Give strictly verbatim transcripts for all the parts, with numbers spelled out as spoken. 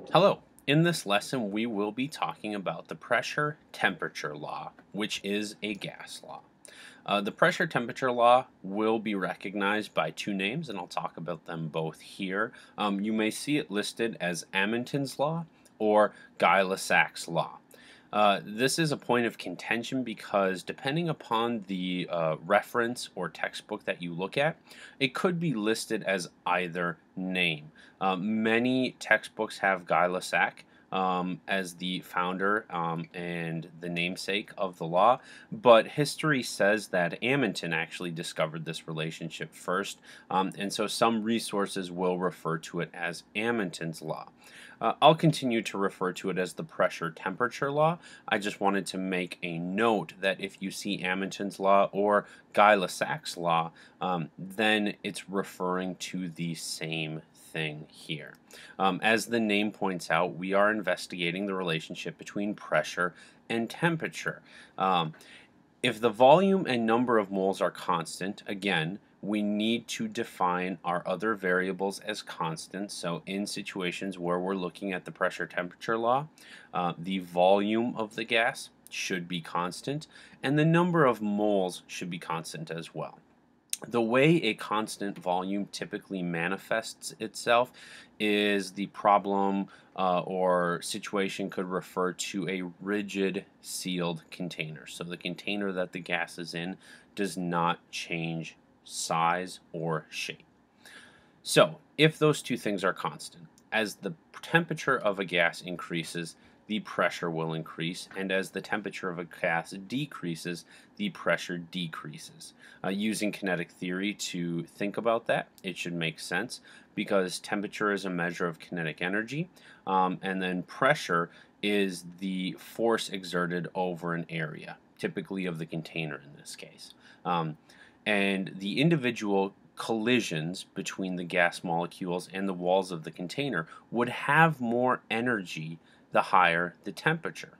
Hello. In this lesson, we will be talking about the pressure temperature law, which is a gas law. Uh, the pressure temperature law will be recognized by two names, and I'll talk about them both here. Um, you may see it listed as Amundsen's law or Guy-Lussac's law. Uh, this is a point of contention because depending upon the uh, reference or textbook that you look at, it could be listed as either name. Uh, many textbooks have Guy-Lussac um, as the founder um, and the namesake of the law, but history says that Amundsen actually discovered this relationship first, um, and so some resources will refer to it as Amundsen's law. Uh, I'll continue to refer to it as the pressure temperature law. I just wanted to make a note that if you see Amundsen's law or Guy-Lussac's law, um, then it's referring to the same thing here. Um, as the name points out, we are investigating the relationship between pressure and temperature. Um, if the volume and number of moles are constant, again, we need to define our other variables as constants. So in situations where we're looking at the pressure temperature law, uh, the volume of the gas should be constant, and the number of moles should be constant as well. The way a constant volume typically manifests itself is the problem uh, or situation could refer to a rigid sealed container. So the container that the gas is in does not change size or shape. So if those two things are constant, as the temperature of a gas increases, the pressure will increase, and as the temperature of a gas decreases, the pressure decreases. Uh, using kinetic theory to think about that, it should make sense because temperature is a measure of kinetic energy, um, and then pressure is the force exerted over an area, typically of the container in this case. Um, and the individual collisions between the gas molecules and the walls of the container would have more energy the higher the temperature.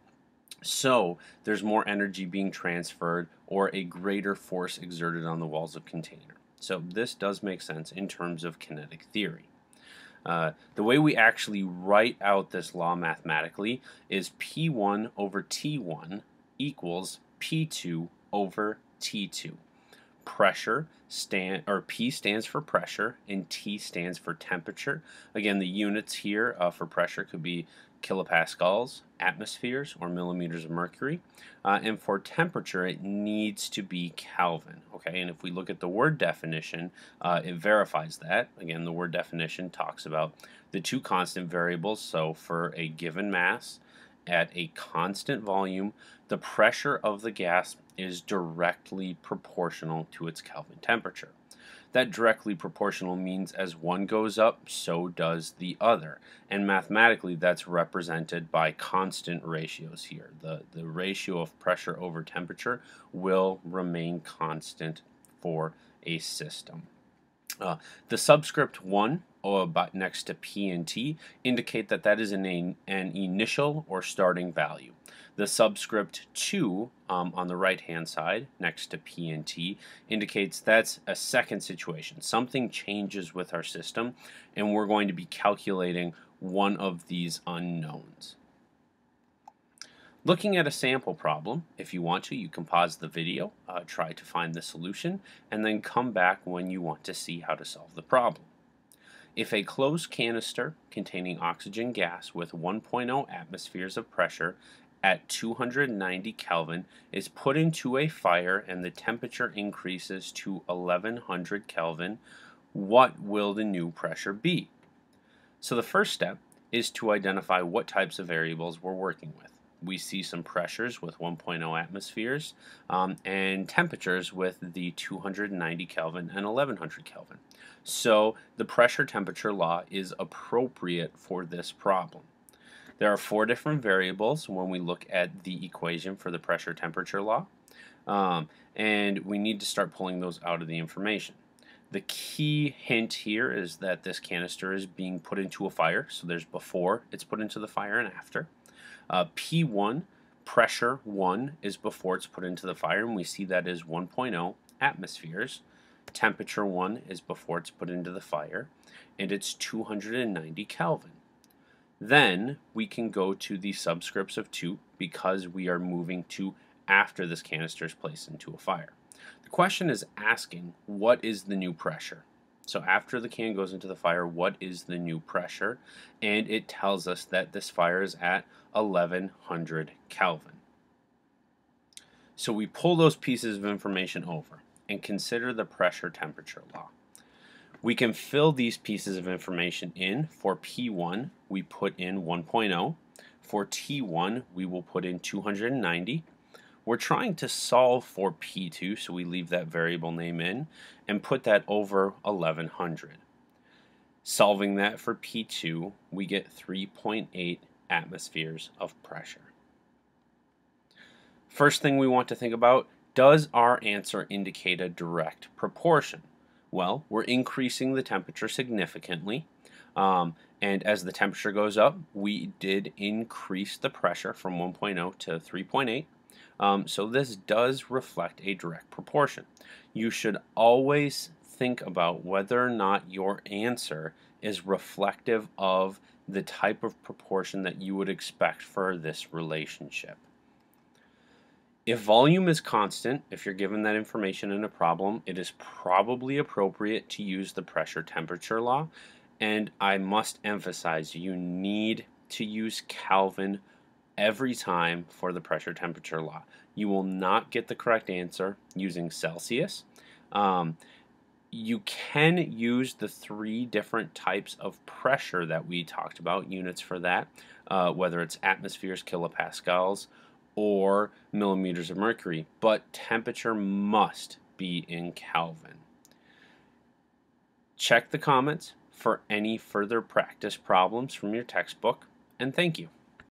So there's more energy being transferred or a greater force exerted on the walls of container. So this does make sense in terms of kinetic theory. Uh, the way we actually write out this law mathematically is P one over T one equals P two over T two. Pressure stand or P stands for pressure and T stands for temperature. Again, the units here uh, for pressure could be kilopascals, atmospheres, or millimeters of mercury. Uh, and for temperature, it needs to be Kelvin. Okay, and if we look at the word definition, uh, it verifies that. Again, the word definition talks about the two constant variables. So for a given mass at a constant volume, the pressure of the gas is directly proportional to its Kelvin temperature. That directly proportional means as one goes up, so does the other. And mathematically, that's represented by constant ratios here. The, the ratio of pressure over temperature will remain constant for a system. Uh, the subscript one or about next to P and T indicate that that is an, an initial or starting value. The subscript two um, on the right hand side next to P and T indicates that's a second situation. Something changes with our system and we're going to be calculating one of these unknowns. Looking at a sample problem, if you want to, you can pause the video, uh, try to find the solution, and then come back when you want to see how to solve the problem. If a closed canister containing oxygen gas with one point zero atmospheres of pressure at two hundred ninety Kelvin is put into a fire and the temperature increases to eleven hundred Kelvin, what will the new pressure be? So the first step is to identify what types of variables we're working with. We see some pressures with one point zero atmospheres um, and temperatures with the two hundred ninety Kelvin and eleven hundred Kelvin. So the pressure temperature law is appropriate for this problem. There are four different variables when we look at the equation for the pressure temperature law, um, and we need to start pulling those out of the information. The key hint here is that this canister is being put into a fire, so there's before it's put into the fire and after. Uh, P one, pressure one, is before it's put into the fire, and we see that is one point zero atmospheres. Temperature one is before it's put into the fire, and it's two hundred ninety Kelvin. Then we can go to the subscripts of two because we are moving to after this canister is placed into a fire. The question is asking, what is the new pressure? So after the can goes into the fire, what is the new pressure? And it tells us that this fire is at eleven hundred Kelvin. So we pull those pieces of information over and consider the pressure temperature law. We can fill these pieces of information in. For P one, we put in one point zero. For T one, we will put in two hundred ninety. We're trying to solve for P two, so we leave that variable name in and put that over eleven hundred. Solving that for P two, we get three point eight atmospheres of pressure. First thing we want to think about, does our answer indicate a direct proportion? Well, we're increasing the temperature significantly, um, and as the temperature goes up, we did increase the pressure from one point zero to three point eight. Um, so this does reflect a direct proportion. You should always think about whether or not your answer is reflective of the type of proportion that you would expect for this relationship. If volume is constant, if you're given that information in a problem, it is probably appropriate to use the pressure temperature law. And I must emphasize, you need to use Kelvin every time for the pressure temperature law. You will not get the correct answer using Celsius. Um, you can use the three different types of pressure that we talked about, units for that, uh, whether it's atmospheres, kilopascals, or millimeters of mercury, but temperature must be in Kelvin. Check the comments for any further practice problems from your textbook, and thank you.